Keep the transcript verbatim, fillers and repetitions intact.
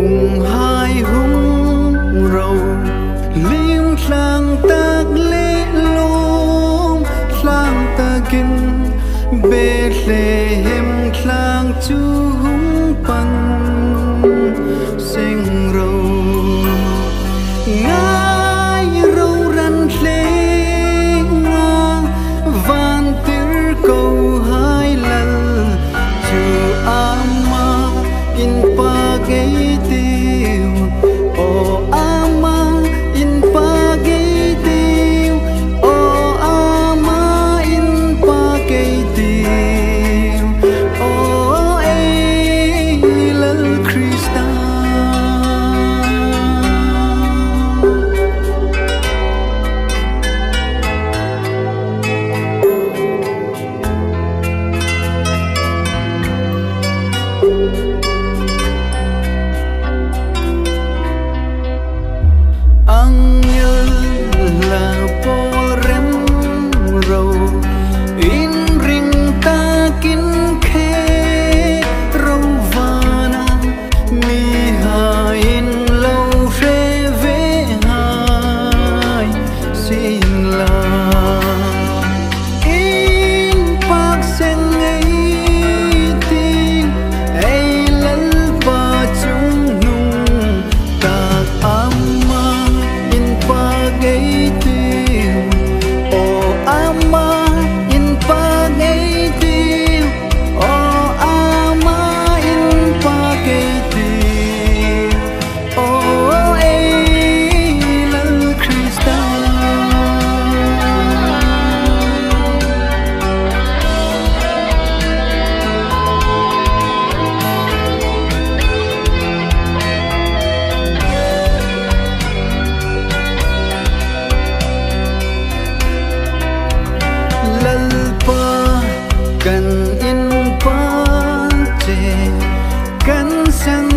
hùng hai hùng rầu liêm sang tác lễ lôm sang ta kinh bê lê hem sang chú hùng pan sinh rầu ngai rầu răn lê nga van tir câu hai lần chú ama in pa gây tiêu o ama in pa gây tiêu o ama in pa gây tiêu o ei lal Krista ang nhớ là po rem rầu in ring ta kín khe râu vana mi ha in lâu rê về hai xin la in bác sen ấy tin ấy lẫn ba chúng nung ta ama gây tiêu o ama in pa gây tiêu o ama in pa gây tiêu o ei lal Krista kan in pa che kan san